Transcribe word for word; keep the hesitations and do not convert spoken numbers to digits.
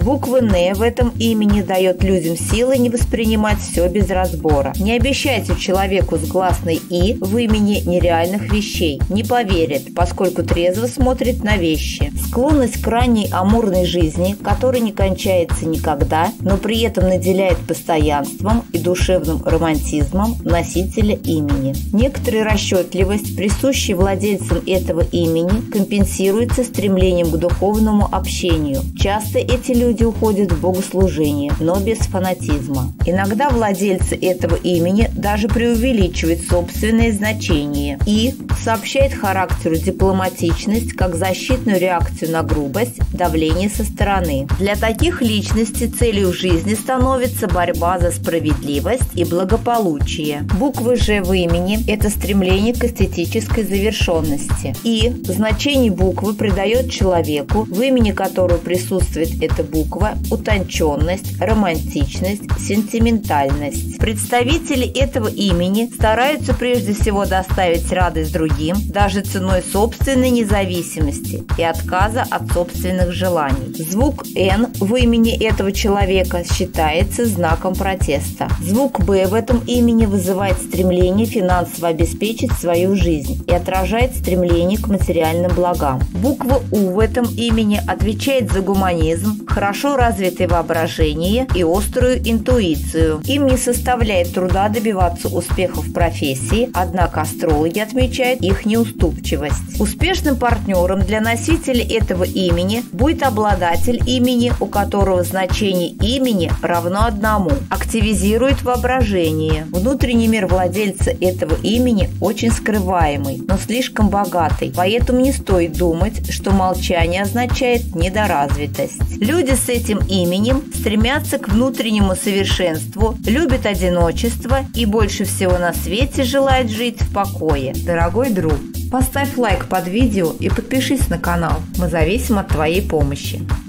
Буква «Н» в этом имени дает людям силы не воспринимать все без разбора. Не обещайте человеку с гласной «и» в имени нереальных вещей. Не поверит, поскольку трезво смотрит на вещи. Склонность к ранней амурной жизни, которая не кончается никогда, но при этом наделяет постоянством и душевным романтизмом носителя имени. Некоторая расчетливость, присущая владельцам этого имени, компенсируется стремлением к духовному общению. Часто эти люди уходят в богослужение, но без фанатизма. Иногда владельцы этого имени даже преувеличивают собственное значение и сообщает характеру дипломатичность как защитную реакцию на грубость, давление со стороны. Для таких личностей целью жизни становится борьба за справедливость и благополучие. Буква «Ж» в имени – это стремление к эстетической завершенности. И значение буквы придает человеку, в имени которого присутствует эта буква, утонченность, романтичность, сентиментальность. Представители этого имени стараются прежде всего доставить радость другим, даже ценой собственной независимости и отказа от собственных желаний. Звук «Н» в имени этого человека считается знаком протеста. Звук «Б» в этом имени вызывает стремление финансово обеспечить свою жизнь и отражает стремление к материальным благам. Буква «У» в этом имени отвечает за гуманизм, хорошо развитое воображение и острую интуицию. Им не составляет труда добиваться успеха в профессии, однако астрологи отмечают их неуступчивость. Успешным партнером для носителя этого имени будет обладатель имени, у которого значение имени равно одному. Активизирует воображение. Внутренний мир владельца этого имени очень скрываемый, но слишком богатый, поэтому не стоит думать, что молчание означает недоразвитость. Люди с этим именем стремятся к внутреннему совершенству, любят одиночество и больше всего на свете желают жить в покое. Дорогой друг, поставь лайк под видео и подпишись на канал. Мы зависим от твоей помощи.